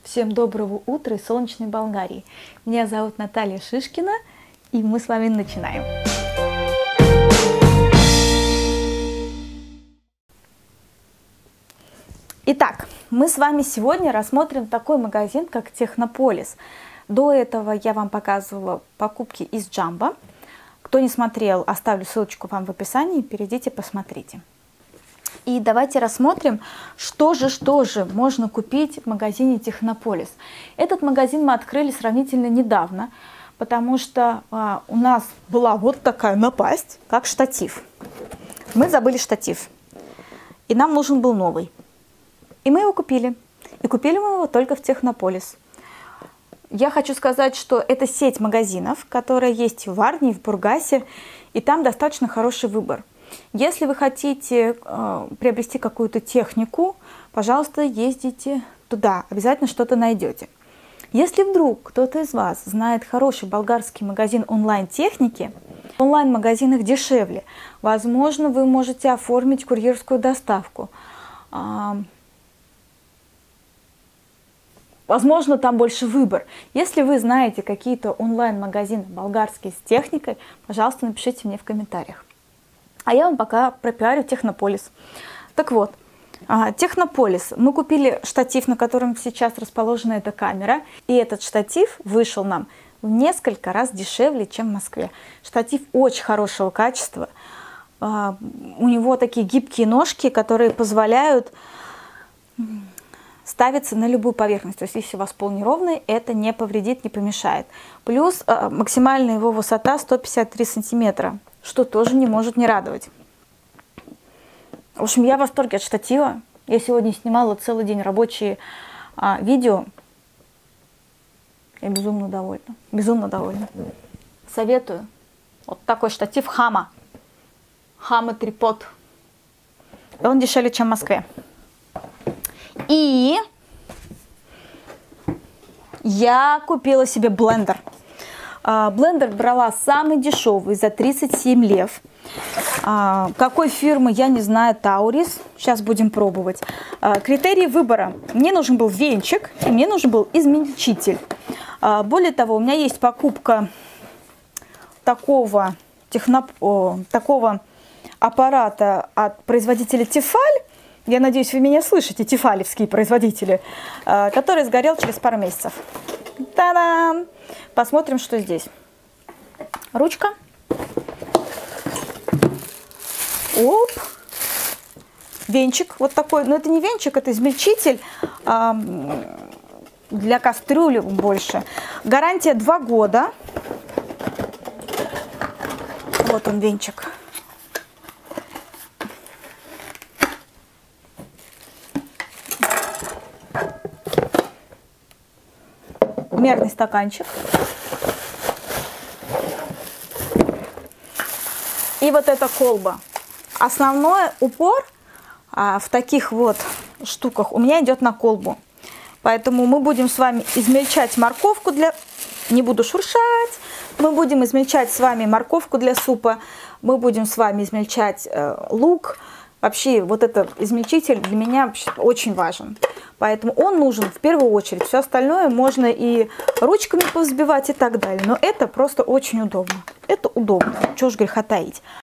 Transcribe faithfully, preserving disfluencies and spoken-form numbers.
Всем доброго утра из солнечной Болгарии. Меня зовут Наталья Шишкина, и мы с вами начинаем. Итак, мы с вами сегодня рассмотрим такой магазин, как Технополис. До этого я вам показывала покупки из Джамбо. Кто не смотрел, оставлю ссылочку вам в описании, перейдите, посмотрите. И давайте рассмотрим, что же, что же можно купить в магазине Технополис. Этот магазин мы открыли сравнительно недавно, потому что а, у нас была вот такая напасть, как штатив. Мы забыли штатив, и нам нужен был новый. И мы его купили. И купили мы его только в Технополис. Я хочу сказать, что это сеть магазинов, которая есть в Варне, в Бургасе, и там достаточно хороший выбор. Если вы хотите э, приобрести какую-то технику, пожалуйста, ездите туда, обязательно что-то найдете. Если вдруг кто-то из вас знает хороший болгарский магазин онлайн-техники, в онлайн-магазинах дешевле, возможно, вы можете оформить курьерскую доставку. Э, возможно, там больше выбор. Если вы знаете какие-то онлайн-магазины болгарские с техникой, пожалуйста, напишите мне в комментариях. А я вам пока пропиарю Технополис. Так вот, Технополис. Мы купили штатив, на котором сейчас расположена эта камера. И этот штатив вышел нам в несколько раз дешевле, чем в Москве. Штатив очень хорошего качества. У него такие гибкие ножки, которые позволяют ставиться на любую поверхность. То есть, если у вас пол неровный, это не повредит, не помешает. Плюс максимальная его высота сто пятьдесят три сантиметра. Что тоже не может не радовать. В общем, я в восторге от штатива. Я сегодня снимала целый день рабочие а, видео. Я безумно довольна. Безумно довольна. Советую. Вот такой штатив Хама. Хама трипод. Он дешевле, чем в Москве. И я купила себе блендер. Блендер брала самый дешевый за тридцать семь лев. Какой фирмы, я не знаю, Таурис. Сейчас будем пробовать. Критерии выбора. Мне нужен был венчик, и мне нужен был измельчитель. Более того, у меня есть покупка такого, техно... такого аппарата от производителя Тефаль. Я надеюсь, вы меня слышите, тефалевские производители, который сгорел через пару месяцев. Та-дам! Посмотрим, что здесь. Ручка. Оп. Венчик вот такой. Но это не венчик, это измельчитель а, для кастрюли больше. Гарантия два года. Вот он, венчик. Мерный стаканчик. И вот эта колба. Основной упор а, в таких вот штуках у меня идет на колбу. Поэтому мы будем с вами измельчать морковку для... Не буду шуршать. Мы будем измельчать с вами морковку для супа. Мы будем с вами измельчать э, лук. Вообще, вот этот измельчитель для меня очень важен. Поэтому он нужен в первую очередь. Все остальное можно и ручками повзбивать и так далее. Но это просто очень удобно. Это удобно. Чего ж греха таить.